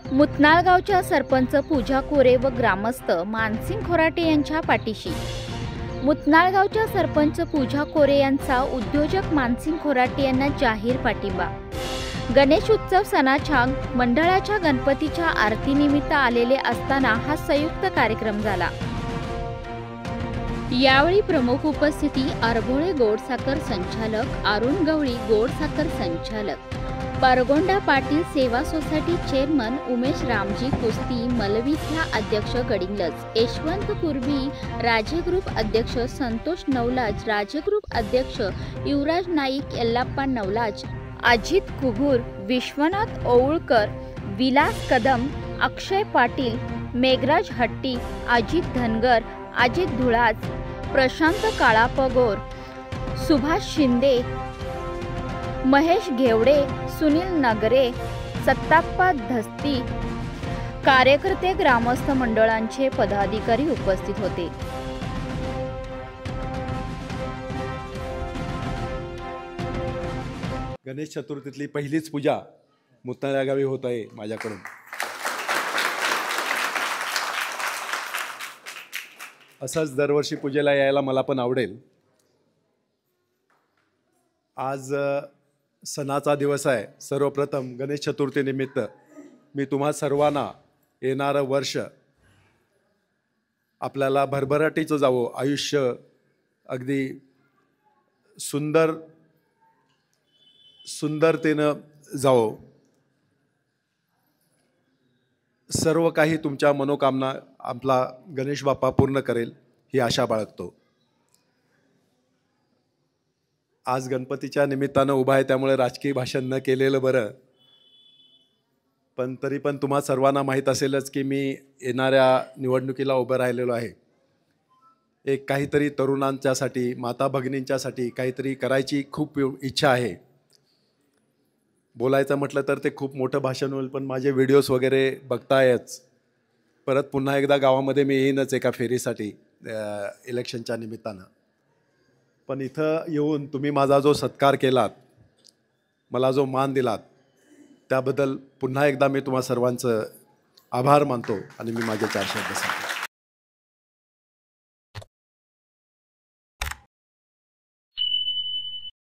मुतनाळ गावच्या सरपंच पूजा कोरे व ग्रामस्थ मानसिंग खोराटे यांच्या पाठीशी। मुतनाळ गावच्या सरपंच पूजा कोरे यांचा उद्योजक मानसिंग खोराटे यांना जाहीर पाठिंबा। गणेश उत्सव सणाच्या मंडळाच्या गणपतीच्या आरतीनिमित्त आलेले असताना हा संयुक्त कार्यक्रम झाला। यावेळी प्रमुख उपस्थिती आरबोळे गोडसाखर संचालक, अरुण गवळी गोडसाखर संचालक, परगोंडा पाटील सेवा सोसायटी चेअरमन उमेश रामजी कुस्ती, मलवीतला अध्यक्ष गडिंगलज, यशवंत कुर्बी, राजे ग्रुप अध्यक्ष संतोष नवलाज, राजे ग्रुप अध्यक्ष युवराज नाईक, यल्लाप्पा नवलाज, अजित कुहूर, विश्वनाथ ओवळकर, विलास कदम, अक्षय पाटील, मेघराज हट्टी, अजित धनगर, अजित धुळाज, प्रशांत काळापगोर, सुभाष शिंदे, महेश घेवडे, सुनील नगरे, सत्ताप्पा धस्ती, कार्यकर्ते, ग्रामस्थ मंडळांचे पदाधिकारी उपस्थित होते। गणेश चतुर्थीतली पहिलीच पूजा मुतनाळ गावी होत आहे माझ्याकडून। असंच दरवर्षी पूजेला यायला मला पण आवडेल। आज सणाचा दिवस आहे। सर्वप्रथम गणेश चतुर्थी निमित्त मी तुम्हा सर्वांना येणारं वर्ष आपल्याला भरभराटीचं जावो, आयुष्य अगदी सुंदरतेनं जावो, सर्व काही तुमच्या मनोकामना आपला गणेश बाप्पा पूर्ण करेल ही आशा बाळगतो। आज गणपतीच्या निमित्तानं उभा आहे त्यामुळे राजकीय भाषण न केलेलं बरं, पण तरी पण तुम्हा सर्वांना माहीत असेलच की मी येणाऱ्या निवडणुकीला उभं राहिलेलो आहे। एक काहीतरी तरुणांच्यासाठी, माता भगिनींच्यासाठी काहीतरी करायची खूप इच्छा आहे। बोलायचं म्हटलं तर ते खूप मोठं भाषण होईल, पण माझे व्हिडिओज वगैरे बघतायच। परत पुन्हा एकदा गावामध्ये मी येईनच एका फेरीसाठी इलेक्शनच्या निमित्तानं। पण इथं येऊन तुम्ही माझा जो सत्कार केलात, मला जो मान दिलात, त्याबद्दल पुन्हा एकदा मी तुम्हा सर्वांचं आभार मानतो आणि मी माझे 4 शब्द सांगतो।